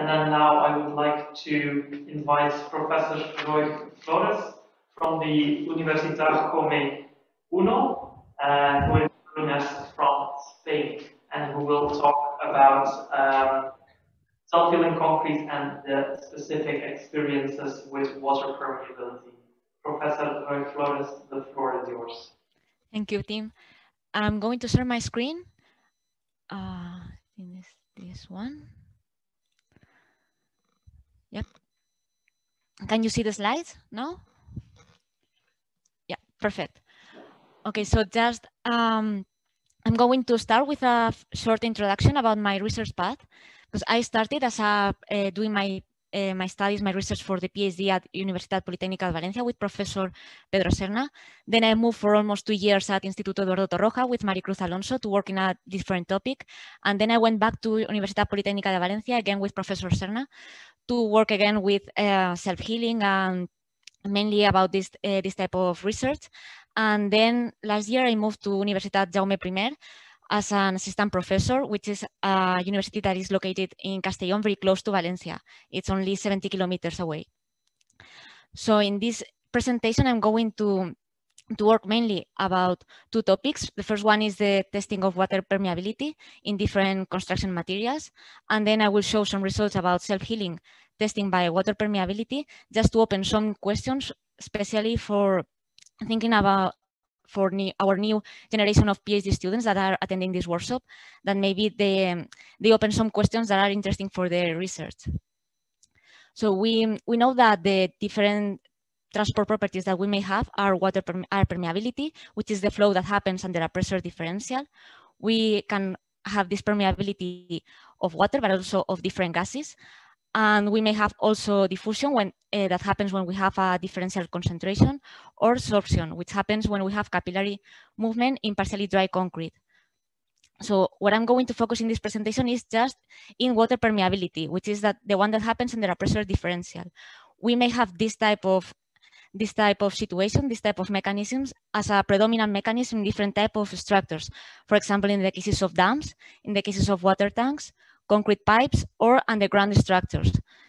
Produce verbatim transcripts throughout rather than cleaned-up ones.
And then now I would like to invite Professor Roy Flores from the Universidad Come Uno, uh, who is joining us from Spain, and who will talk about um, self-healing concrete and the specific experiences with water permeability. Professor Roy Flores, the floor is yours. Thank you, Tim. I'm going to share my screen. Uh, I think this, this one. Yep. Can you see the slides? No? Yeah, perfect. Okay, so just um, I'm going to start with a short introduction about my research path, because I started as a uh, doing my uh, my studies, my research for the PhD at Universidad Politécnica de Valencia with Professor Pedro Serna. Then I moved for almost two years at Instituto Eduardo Torroja with Maricruz Alonso to work in a different topic. And then I went back to Universidad Politécnica de Valencia again with Professor Serna to work again with uh, self-healing and mainly about this, uh, this type of research. And then last year I moved to Universitat Jaume I as an assistant professor, which is a university that is located in Castellón, very close to Valencia. It's only seventy kilometers away. So in this presentation, I'm going to, to work mainly about two topics. The first one is the testing of water permeability in different construction materials. And then I will show some results about self-healing testing by water permeability, just to open some questions, especially for thinking about for new, our new generation of PhD students that are attending this workshop, that maybe they, um, they open some questions that are interesting for their research. So we, we know that the different transport properties that we may have are water perme are permeability, which is the flow that happens under a pressure differential. We can have this permeability of water, but also of different gases. And we may have also diffusion when uh, that happens when we have a differential concentration, or sorption, which happens when we have capillary movement in partially dry concrete. So what I'm going to focus in this presentation is just in water permeability, which is that the one that happens under a pressure differential. We may have this type of this type of situation, this type of mechanisms as a predominant mechanism in different type of structures. For example, in the cases of dams, in the cases of water tanks, concrete pipes, or underground structures.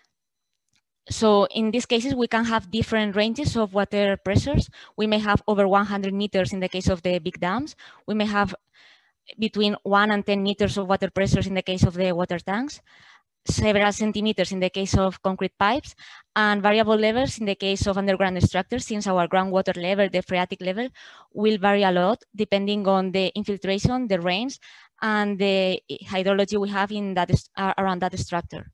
So in these cases, we can have different ranges of water pressures. We may have over one hundred meters in the case of the big dams. We may have between one and ten meters of water pressures in the case of the water tanks, several centimeters in the case of concrete pipes, and variable levels in the case of underground structures, since our groundwater level, the phreatic level, will vary a lot depending on the infiltration, the rains, and the hydrology we have in that uh, around that structure.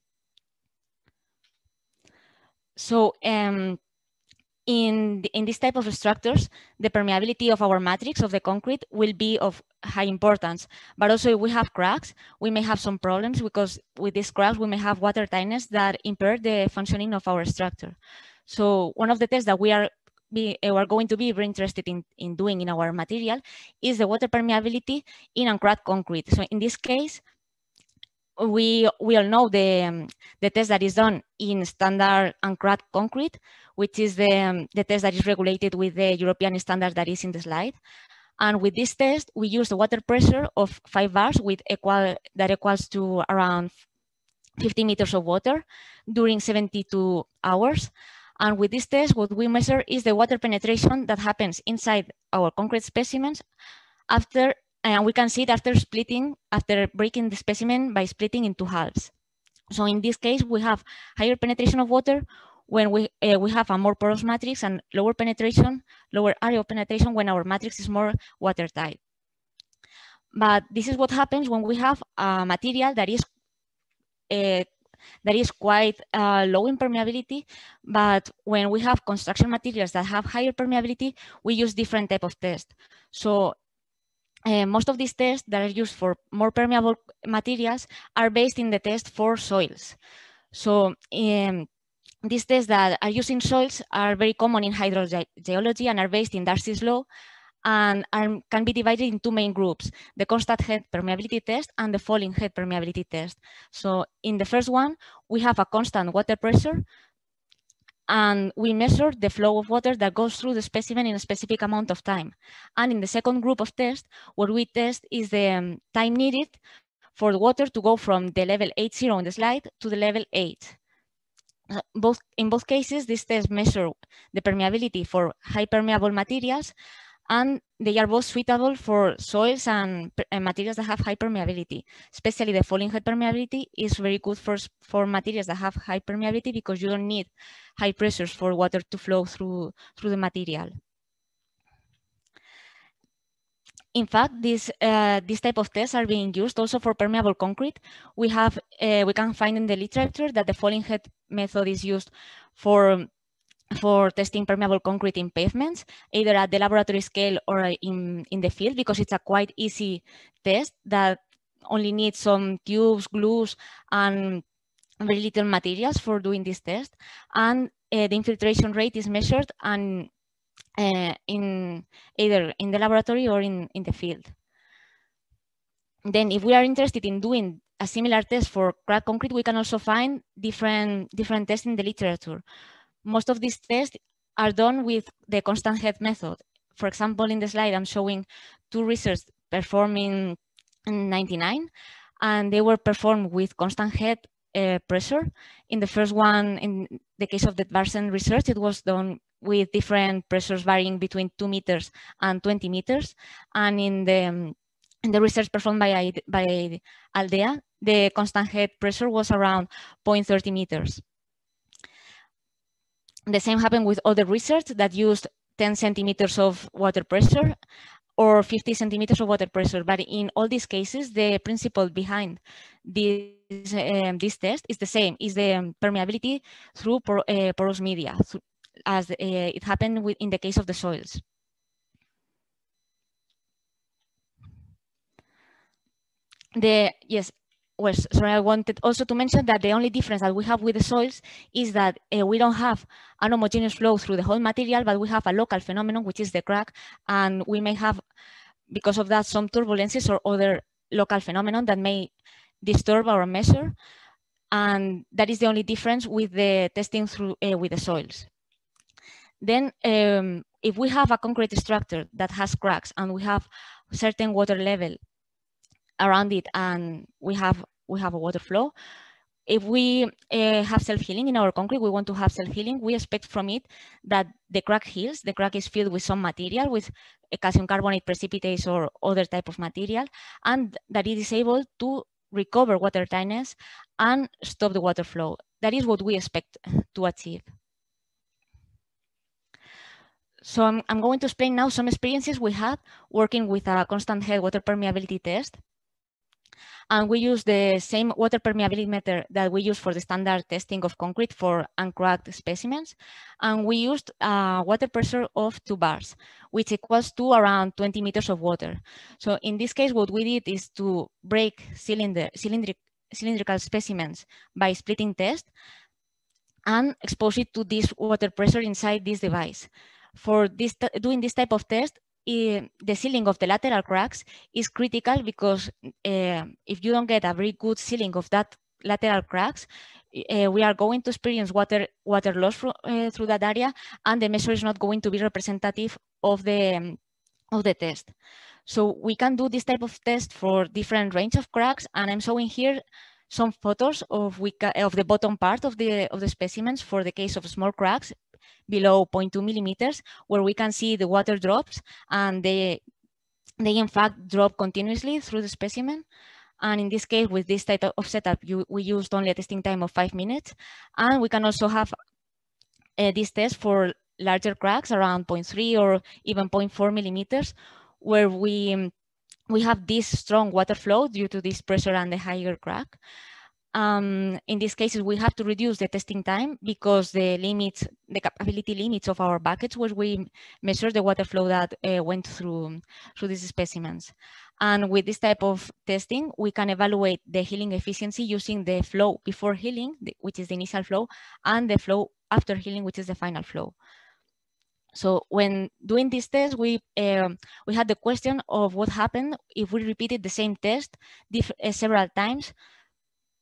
So um, in, the, in this type of structures, the permeability of our matrix of the concrete will be of high importance. But also if we have cracks, we may have some problems, because with these cracks, we may have water tightness that impair the functioning of our structure. So one of the tests that we are Be, are going to be very interested in, in doing in our material is the water permeability in uncracked concrete. So in this case, we, we all know the, um, the test that is done in standard uncracked concrete, which is the, um, the test that is regulated with the European standard that is in the slide. And with this test, we use the water pressure of five bars with equal, that equals to around fifty meters of water during seventy-two hours. And with this test, what we measure is the water penetration that happens inside our concrete specimens after, and we can see it after splitting, after breaking the specimen by splitting into halves. So in this case, we have higher penetration of water when we, uh, we have a more porous matrix, and lower penetration, lower area of penetration when our matrix is more watertight. But this is what happens when we have a material that is uh, that is quite uh, low in permeability, but when we have construction materials that have higher permeability, we use different type of tests. So uh, most of these tests that are used for more permeable materials are based in the test for soils. So um, these tests that are used in soils are very common in hydrogeology and are based in Darcy's law, and are, can be divided in two main groups, the constant head permeability test and the falling head permeability test. So in the first one, we have a constant water pressure, and we measure the flow of water that goes through the specimen in a specific amount of time. And in the second group of tests, what we test is the um, time needed for the water to go from the level eight zero on the slide to the level eight. Both, in both cases, this test measures the permeability for high permeable materials, and they are both suitable for soils and, and materials that have high permeability. Especially the falling head permeability is very good for, for materials that have high permeability because you don't need high pressures for water to flow through, through the material. In fact, this uh, this type of tests are being used also for permeable concrete. We have uh, we can find in the literature that the falling head method is used for for testing permeable concrete in pavements, either at the laboratory scale or in in the field, because it's a quite easy test that only needs some tubes, glues, and very little materials for doing this test. And uh, the infiltration rate is measured and Uh, in either in the laboratory or in, in the field. Then if we are interested in doing a similar test for cracked concrete, we can also find different, different tests in the literature. Most of these tests are done with the constant head method. For example, in the slide, I'm showing two research performed in ninety-nine, and they were performed with constant head uh, pressure. In the first one, in the case of the Varsen research, it was done with different pressures varying between two meters and twenty meters. And in the, um, in the research performed by, by Aldea, the constant head pressure was around zero point three zero meters. The same happened with other research that used ten centimeters of water pressure or fifty centimeters of water pressure. But in all these cases, the principle behind this, um, this test is the same, is the um, permeability through por uh, porous media, through, as uh, it happened with, in the case of the soils. The, yes, well, sorry, I wanted also to mention that the only difference that we have with the soils is that uh, we don't have an homogeneous flow through the whole material, but we have a local phenomenon, which is the crack, and we may have, because of that, some turbulences or other local phenomenon that may disturb our measure, and that is the only difference with the testing through uh, with the soils. Then um, if we have a concrete structure that has cracks and we have a certain water level around it and we have we have a water flow, if we uh, have self-healing in our concrete, we want to have self-healing, we expect from it that the crack heals, the crack is filled with some material, with a calcium carbonate precipitates or other type of material, and that it is able to recover water tightness and stop the water flow. That is what we expect to achieve. So I'm, I'm going to explain now some experiences we had working with a constant head water permeability test. And we use the same water permeability meter that we use for the standard testing of concrete for uncracked specimens. And we used a water pressure of two bars, which equals to around twenty meters of water. So in this case, what we did is to break cylinder, cylindric, cylindrical specimens by splitting test and expose it to this water pressure inside this device. For this, doing this type of test, uh, the sealing of the lateral cracks is critical because uh, if you don't get a very good sealing of that lateral cracks, uh, we are going to experience water water loss through, uh, through that area, and the measure is not going to be representative of the um, of the test. So we can do this type of test for different range of cracks, and I'm showing here some photos of we of the bottom part of the of the specimens for the case of small cracks below zero point two millimeters, where we can see the water drops, and they, they in fact drop continuously through the specimen. And in this case, with this type of setup, you, we used only a testing time of five minutes. And we can also have uh, this test for larger cracks around zero point three or even zero point four millimeters, where we, we have this strong water flow due to this pressure and the higher crack. Um, in these cases, we have to reduce the testing time because the limits, the capability limits of our buckets, where we measure the water flow that uh, went through, through these specimens. And with this type of testing, we can evaluate the healing efficiency using the flow before healing, which is the initial flow, and the flow after healing, which is the final flow. So when doing this test, we um, we had the question of what happened if we repeated the same test uh, several times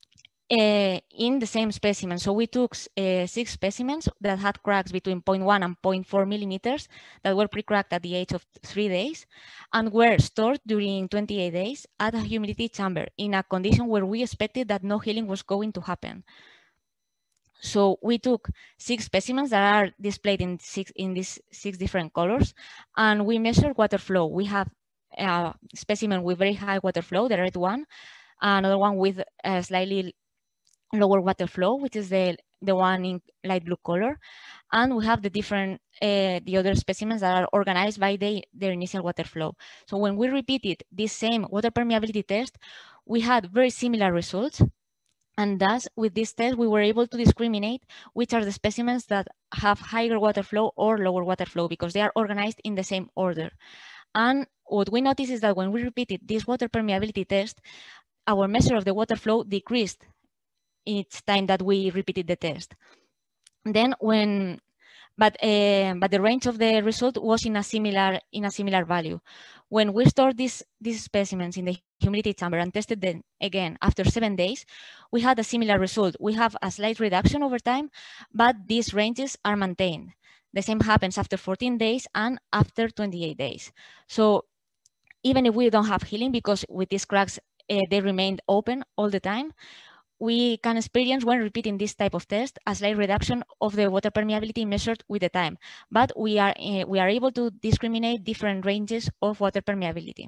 uh, in the same specimen. So we took uh, six specimens that had cracks between zero point one and zero point four millimeters that were pre-cracked at the age of three days and were stored during twenty-eight days at a humidity chamber in a condition where we expected that no healing was going to happen. So we took six specimens that are displayed in six in these six different colors, and we measured water flow. We have a specimen with very high water flow, the red one, another one with a slightly lower water flow, which is the the one in light blue color, and we have the different uh, the other specimens that are organized by the, their initial water flow. So when we repeated this same water permeability test, we had very similar results. And thus, with this test, we were able to discriminate which are the specimens that have higher water flow or lower water flow because they are organized in the same order. And what we noticed is that when we repeated this water permeability test, our measure of the water flow decreased each time that we repeated the test. Then when, but uh, but the range of the result was in a similar in a similar value. When we stored these these specimens in the humidity chamber and tested them again after seven days, we had a similar result. We have a slight reduction over time, but these ranges are maintained. The same happens after fourteen days and after twenty-eight days. So even if we don't have healing, because with these cracks, uh, they remained open all the time, we can experience when repeating this type of test a slight reduction of the water permeability measured with the time, but we are, uh, we are able to discriminate different ranges of water permeability.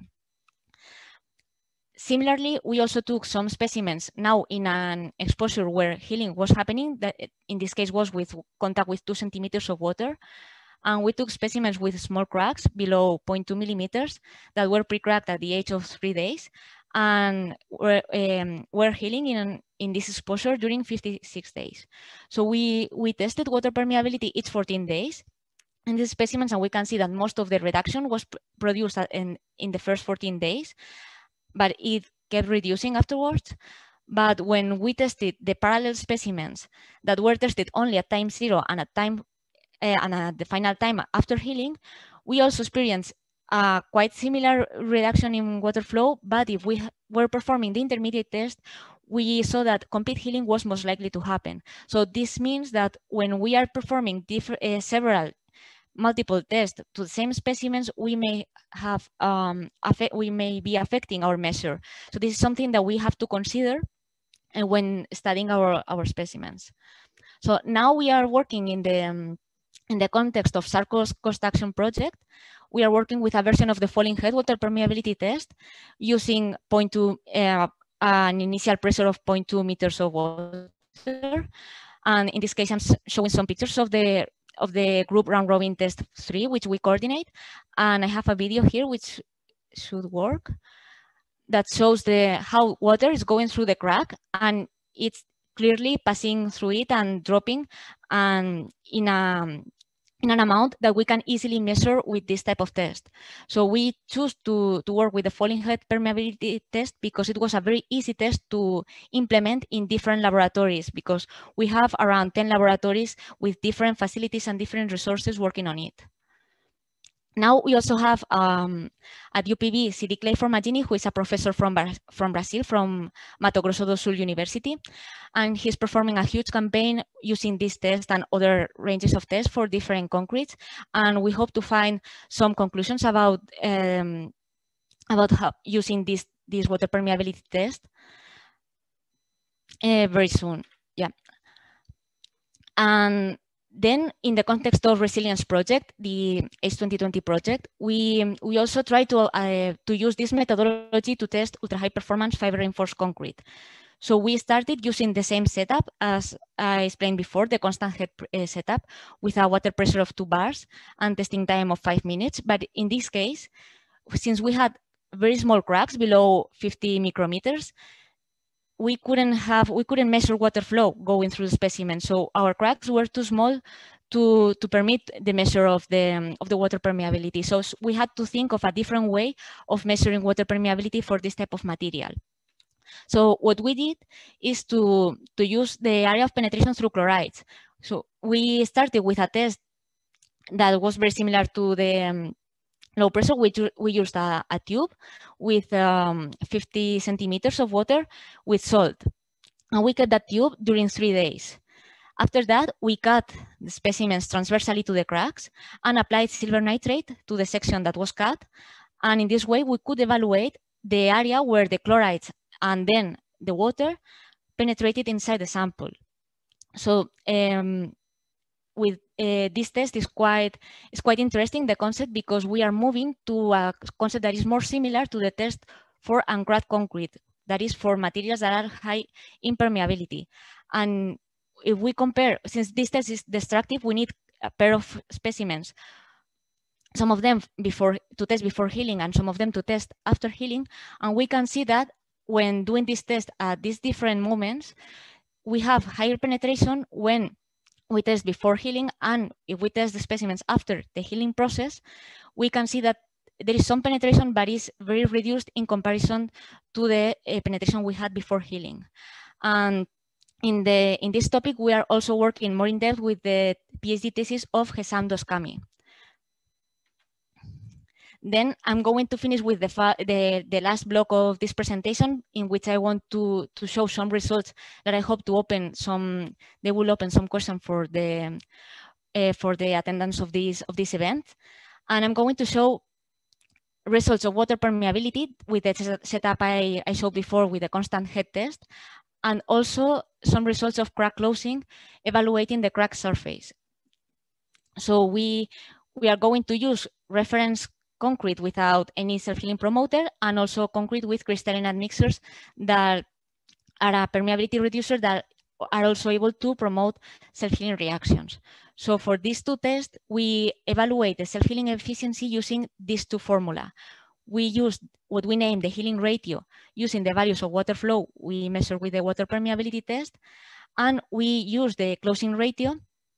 Similarly, we also took some specimens now in an exposure where healing was happening, that in this case was with contact with two centimeters of water. And we took specimens with small cracks below zero point two millimeters that were pre-cracked at the age of three days and were, um, were healing in, in this exposure during fifty-six days. So we, we tested water permeability each fourteen days in these specimens, and we can see that most of the reduction was pr produced in, in the first fourteen days, but it kept reducing afterwards. But when we tested the parallel specimens that were tested only at time zero and at time uh, and at the final time after healing, we also experienced a quite similar reduction in water flow. But if we were performing the intermediate test, we saw that complete healing was most likely to happen. So this means that when we are performing uh, several multiple tests to the same specimens, we may have um, affect, we may be affecting our measure. So this is something that we have to consider uh, when studying our, our specimens. So now we are working in the um, in the context of SARCO's cost action project. We are working with a version of the falling head water permeability test using zero point two, uh, an initial pressure of zero point two meters of water. And in this case, I'm showing some pictures of the of the group round robin test three, which we coordinate. And I have a video here which should work that shows the how water is going through the crack, and it's clearly passing through it and dropping and in a in an amount that we can easily measure with this type of test. So we choose to, to work with the falling head permeability test because it was a very easy test to implement in different laboratories, because we have around ten laboratories with different facilities and different resources working on it. Now we also have um, at U P B, Siri Clay Formagini, who is a professor from, from Brazil, from Mato Grosso do Sul University. And he's performing a huge campaign using this test and other ranges of tests for different concretes. And we hope to find some conclusions about, um, about how using this, this water permeability test uh, very soon. Yeah. And then, in the context of Resilience Project, the ACE twenty twenty project, we, we also try to, uh, to use this methodology to test ultra-high performance fiber-reinforced concrete. So we started using the same setup as I explained before, the constant head uh, setup with a water pressure of two bars and testing time of five minutes. But in this case, since we had very small cracks below fifty micrometers, we couldn't have, we couldn't measure water flow going through the specimen. So our cracks were too small to, to permit the measure of the, um, of the water permeability. So we had to think of a different way of measuring water permeability for this type of material. So what we did is to, to use the area of penetration through chlorides. So we started with a test that was very similar to the um, low pressure. We, we used a, a tube with um, fifty centimeters of water with salt. and we cut that tube during three days. After that, we cut the specimens transversally to the cracks and applied silver nitrate to the section that was cut. And in this way, we could evaluate the area where the chlorides and then the water penetrated inside the sample. So um, with uh, this test is quite, is quite interesting, the concept, because we are moving to a concept that is more similar to the test for uncracked concrete, that is for materials that are high impermeability. And if we compare, since this test is destructive, we need a pair of specimens, some of them before to test before healing and some of them to test after healing. And we can see that when doing this test at these different moments, we have higher penetration when we test before healing, and if we test the specimens after the healing process, we can see that there is some penetration, but is very reduced in comparison to the uh, penetration we had before healing. And in the in this topic, we are also working more in depth with the PhD thesis of Hesam Doskami. Then I'm going to finish with the, the, the last block of this presentation, in which I want to, to show some results that I hope to open some, they will open some questions for the, uh, for the attendance of this, of this event. And I'm going to show results of water permeability with the setup I, I showed before with the constant head test, and also some results of crack closing, evaluating the crack surface. So we, we are going to use reference concrete without any self-healing promoter, and also concrete with crystalline admixtures that are a permeability reducer that are also able to promote self-healing reactions. So for these two tests, we evaluate the self-healing efficiency using these two formula. We use what we name the healing ratio using the values of water flow we measure with the water permeability test, and we use the closing ratio.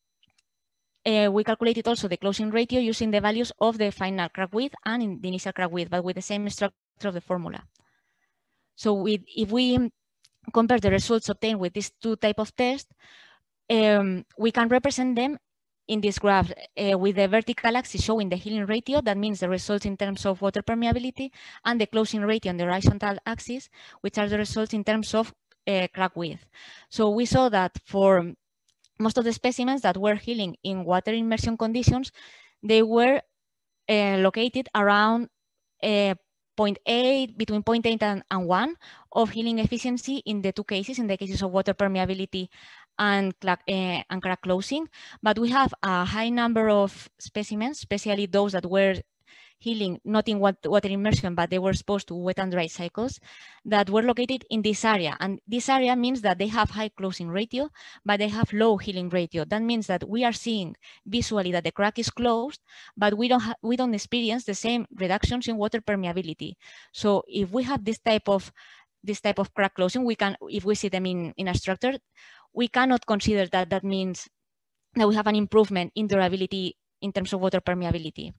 Uh, we calculated also the closing ratio using the values of the final crack width and in the initial crack width, but with the same structure of the formula. So with, if we compare the results obtained with these two type of tests, um, we can represent them in this graph uh, with the vertical axis showing the healing ratio, that means the results in terms of water permeability, and the closing ratio on the horizontal axis, which are the results in terms of uh, crack width. So we saw that for most of the specimens that were healing in water immersion conditions, they were uh, located around uh, zero point eight, between zero point eight and, and one of healing efficiency in the two cases, in the cases of water permeability and, uh, and crack closing. But we have a high number of specimens, especially those that were healing not in water immersion, but they were exposed to wet and dry cycles, that were located in this area. And this area means that they have high closing ratio, but they have low healing ratio. That means that we are seeing visually that the crack is closed, but we don't, we don't experience the same reductions in water permeability. So if we have this type of this type of crack closing, we can, if we see them in, in a structure, we cannot consider that that means that we have an improvement in durability in terms of water permeability.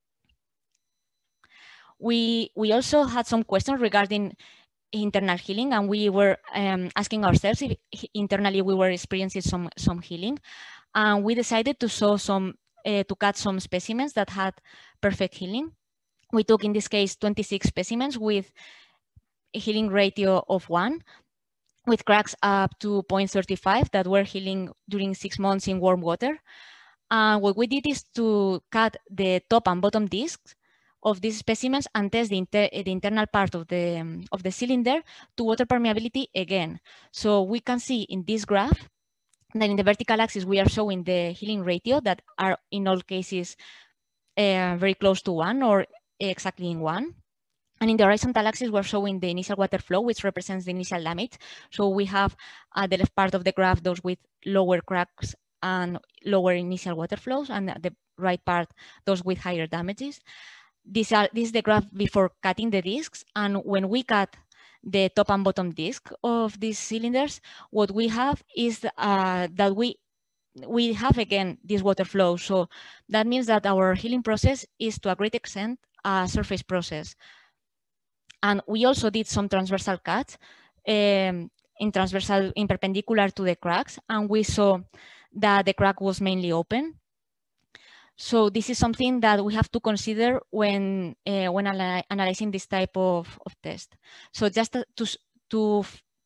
We, we also had some questions regarding internal healing, and we were um, asking ourselves if internally we were experiencing some, some healing. And we decided to show some, uh, to cut some specimens that had perfect healing. We took, in this case, twenty-six specimens with a healing ratio of one, with cracks up to zero point three five that were healing during six months in warm water. And what we did is to cut the top and bottom discs of these specimens and test the, inter the internal part of the, um, of the cylinder to water permeability again. So we can see in this graph that in the vertical axis, we are showing the healing ratio that are in all cases uh, very close to one or exactly in one. And in the horizontal axis, we're showing the initial water flow, which represents the initial damage. So we have at the left part of the graph, those with lower cracks and lower initial water flows, and at the right part, those with higher damages. These are, this is the graph before cutting the discs. And when we cut the top and bottom disc of these cylinders, what we have is uh, that we we have again this water flow. So that means that our healing process is to a great extent a surface process. And we also did some transversal cuts um, in transversal, in perpendicular to the cracks, and we saw that the crack was mainly open. So this is something that we have to consider when uh, when analyzing this type of, of test. So just to, to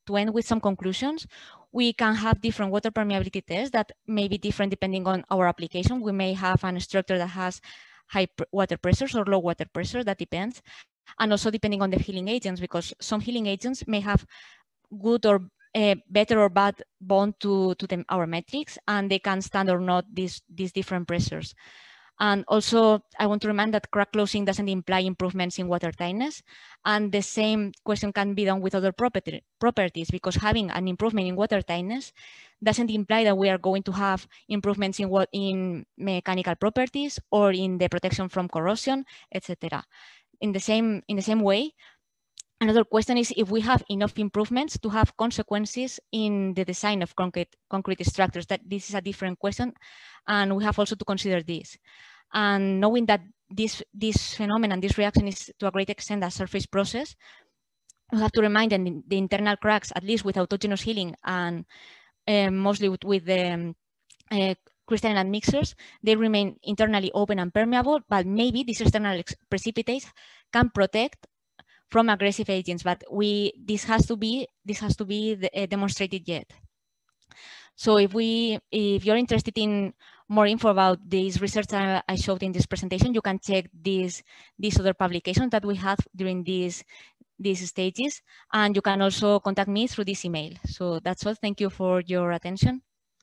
to end with some conclusions, we can have different water permeability tests that may be different depending on our application. We may have an structure that has high water pressures or low water pressure, that depends. And also depending on the healing agents, because some healing agents may have good or uh, better or bad bond to, to the, our metrics, and they can stand or not these, these different pressures. And also, I want to remind that crack closing doesn't imply improvements in water tightness. And the same question can be done with other property, properties, because having an improvement in water tightness doesn't imply that we are going to have improvements in what in mechanical properties or in the protection from corrosion, et cetera. In the same in the same way, another question is if we have enough improvements to have consequences in the design of concrete concrete structures. That this is a different question, and we have also to consider this. And knowing that this this phenomenon, this reaction is to a great extent a surface process, we have to remind that the internal cracks, at least with autogenous healing and uh, mostly with, with the um, uh, crystalline admixtures, they remain internally open and permeable, but maybe these external precipitates can protect from aggressive agents, but we this has to be this has to be the, uh, demonstrated yet. So if we if you're interested in more info about this research I, I showed in this presentation, you can check these these other publications that we have during these these stages, and you can also contact me through this email. So that's all. Thank you for your attention.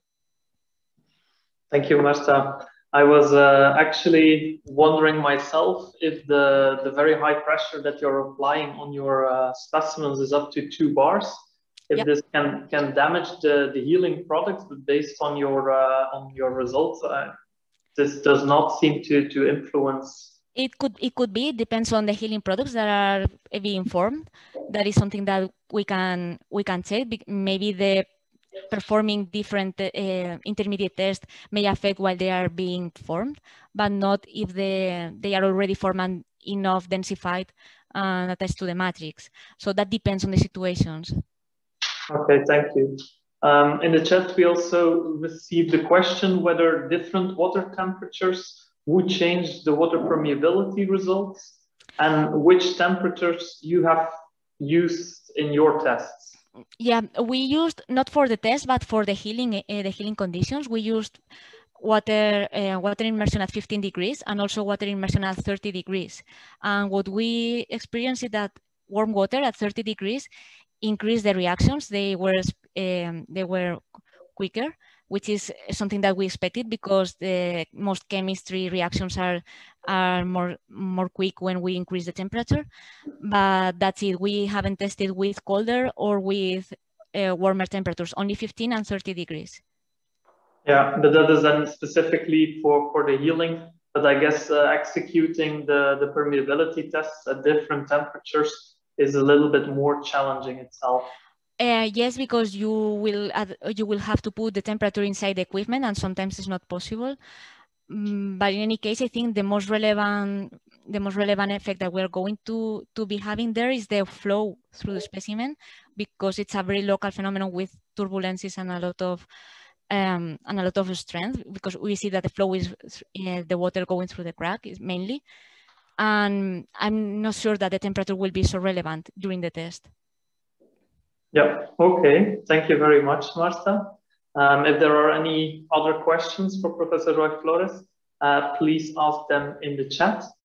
Thank you, Marta. I was uh, actually wondering myself if the, the very high pressure that you're applying on your uh, specimens is up to two bars, if yep. this can, can damage the, the healing products, but based on your, uh, on your results, uh, this does not seem to, to influence. It could, it could be, it depends on the healing products that are being formed. That is something that we can, we can check. Maybe the performing different uh, intermediate tests may affect while they are being formed, but not if they, they are already formed and enough densified and attached to the matrix. So that depends on the situations. Okay, thank you. Um, in the chat, we also received the question whether different water temperatures would change the water permeability results and which temperatures you have used in your tests. Yeah, we used, not for the test, but for the healing, uh, the healing conditions, we used water, uh, water immersion at fifteen degrees and also water immersion at thirty degrees. And what we experienced is that warm water at thirty degrees increased the reactions. They were, um, they were quicker, which is something that we expected because the most chemistry reactions are are more more quick when we increase the temperature. But that's it. We haven't tested with colder or with uh, warmer temperatures, only fifteen and thirty degrees. Yeah, but that is then specifically for, for the healing. But I guess uh, executing the, the permeability tests at different temperatures is a little bit more challenging itself. Uh, yes, because you will add, you will have to put the temperature inside the equipment, and sometimes it's not possible. Um, but in any case, I think the most relevant the most relevant effect that we're going to to be having there is the flow through the specimen, because it's a very local phenomenon with turbulences and a lot of um, and a lot of strength. Because we see that the flow is uh, the water going through the crack is mainly, and I'm not sure that the temperature will be so relevant during the test. Yeah, okay. Thank you very much, Marta. Um, if there are any other questions for Professor Roy Flores, uh, please ask them in the chat.